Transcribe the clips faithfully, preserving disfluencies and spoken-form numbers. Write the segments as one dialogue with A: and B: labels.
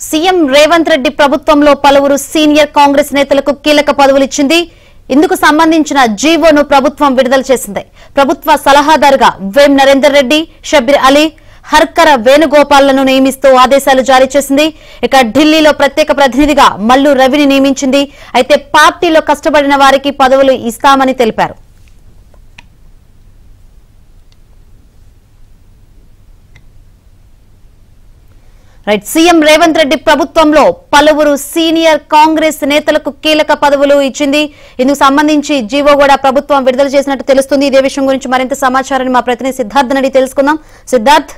A: CM Revanth Reddy ప్రభుత్వంలో పలువురు senior Congress నేతలకు కీలక పదవులు ఇచ్చింది. ఇందుకు సంబంధించిన జీవోను ప్రభుత్వం విడుదల చేసింది. ప్రభుత్వ సలహాదారుగా వేం నరేందర్ రెడ్డి, షబ్బీర్ అలీ, హర్కర వేణుగోపాల్లను నియమిస్తూ ఆదేశాలు జారీ చేసింది. ఇక ఢిల్లీలో ప్రత్యేక ప్రతినిధిగా మల్లు రవిని నియమించింది. అయితే పార్టీలో కష్టపడిన వారికి పదవులు ఇస్తామని తెలిపారు. రైట్ సీఎం రేవంత్ రెడ్డి ప్రభుత్వంలో పలువురు సీనియర్ కాంగ్రెస్ నేతలకు కీలక పదవులు ఇచ్చింది. ఇందుకు సంబంధించి జీవో కూడా ప్రభుత్వం విడుదల చేసినట్టు తెలుస్తుంది. ఇదే విషయం గురించి మరింత సమాచారాన్ని మా ప్రతినిధి సిద్ధార్థ్ నడి తెలుసుకుందాం. సిద్ధార్థ్.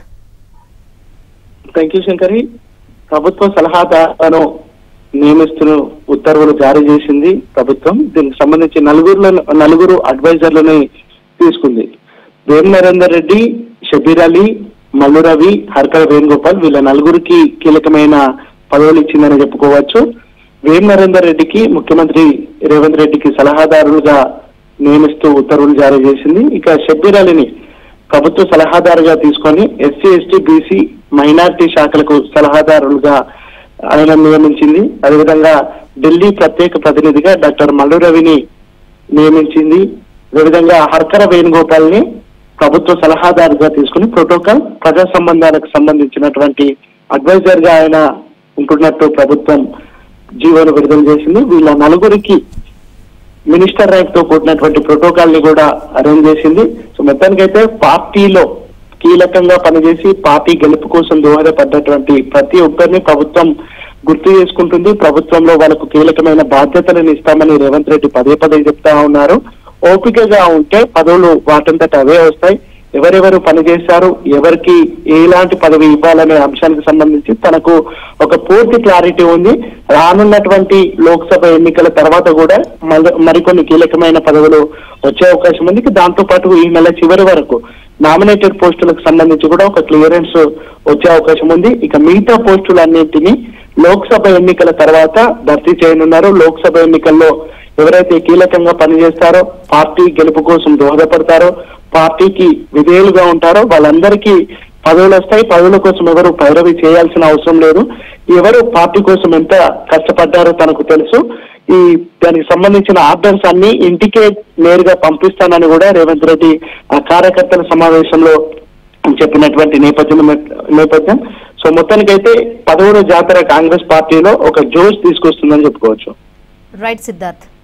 B: Thank you Shankari. ప్రభుత్వ సలహాదారులను నియమిస్తూ ఉత్తర్వులు జారీ చేసింది ప్రభుత్వం. దీనికి సంబంధించి నలుగురు నలుగురు అడ్వైజర్లని తీసుకుంది. వేం నరేందర్ రెడ్డి, షబ్బీర్ అలీ, మల్లు రవి, హర్కర వేణుగోపాల్ వీళ్ళ నలుగురికి కీలకమైన పదవులు ఇచ్చిందని చెప్పుకోవచ్చు. వేం నరేందర్ రెడ్డికి ముఖ్యమంత్రి రేవంత్ రెడ్డికి సలహాదారులుగా నియమిస్తూ ఉత్తర్వులు జారీ చేసింది. ఇక షబ్బీర్ అలీని ప్రభుత్వ సలహాదారుగా తీసుకొని ఎస్సీ, ఎస్టీ, బీసీ, మైనార్టీ శాఖలకు సలహాదారులుగా ఆయన నియమించింది. అదేవిధంగా ఢిల్లీ ప్రత్యేక ప్రతినిధిగా డాక్టర్ మల్లు రవిని నియమించింది. అదేవిధంగా హర్కర వేణుగోపాల్ ని ప్రభుత్వ సలహాదారుగా తీసుకుని ప్రోటోకాల్, ప్రజా సంబంధాలకు సంబంధించినటువంటి అడ్వైజర్ గా ఆయన ఉంటున్నట్టు ప్రభుత్వం జీవోను విడుదల చేసింది. వీళ్ళ నలుగురికి మినిస్టర్ ర్యాంక్ తో కూడినటువంటి ప్రోటోకాల్ ని కూడా అరేంజ్ చేసింది. సో మొత్తానికైతే పార్టీలో కీలకంగా పనిచేసి పార్టీ గెలుపు కోసం దోహదపడ్డటువంటి ప్రతి ఒక్కరిని ప్రభుత్వం గుర్తు చేసుకుంటుంది. ప్రభుత్వంలో వాళ్ళకు కీలకమైన బాధ్యతలను ఇస్తామని రేవంత్ రెడ్డి పదే పదే చెప్తా ఉన్నారు. ఓపికగా ఉంటే పదవులు వాటంతట అవే వస్తాయి. ఎవరెవరు పనిచేశారు, ఎవరికి ఎలాంటి పదవి ఇవ్వాలనే అంశానికి సంబంధించి తనకు ఒక పూర్తి క్లారిటీ ఉంది. రానున్నటువంటి లోక్సభ ఎన్నికల తర్వాత కూడా మరికొన్ని కీలకమైన పదవులు వచ్చే అవకాశం ఉంది. దాంతో పాటు ఈ నెల చివరి వరకు నామినేటెడ్ పోస్టులకు సంబంధించి కూడా ఒక క్లియరెన్స్ వచ్చే అవకాశం ఉంది. ఇక మిగతా పోస్టులన్నింటినీ లోక్సభ ఎన్నికల తర్వాత భర్తీ చేయనున్నారు. లోక్సభ ఎన్నికల్లో ఎవరైతే కీలకంగా పనిచేస్తారో, పార్టీ గెలుపు కోసం దోహదపడతారో, పార్టీకి విధేయులుగా ఉంటారో వాళ్ళందరికీ పదవులు వస్తాయి. పదవుల కోసం ఎవరు పైరవి చేయాల్సిన అవసరం లేదు. ఎవరు పార్టీ కోసం ఎంత కష్టపడ్డారో తనకు తెలుసు. ఈ దానికి సంబంధించిన ఆర్డర్స్ అన్ని ఇంటికే నేరుగా పంపిస్తానని కూడా రేవంత్ రెడ్డి ఆ కార్యకర్తల సమావేశంలో చెప్పినటువంటి నేపథ్యం నేపథ్యం సో మొత్తానికైతే పదవుల జాతర కాంగ్రెస్ పార్టీలో ఒక జోష్ తీసుకొస్తుందని చెప్పుకోవచ్చు.
A: రైట్ సిద్ధార్థ్.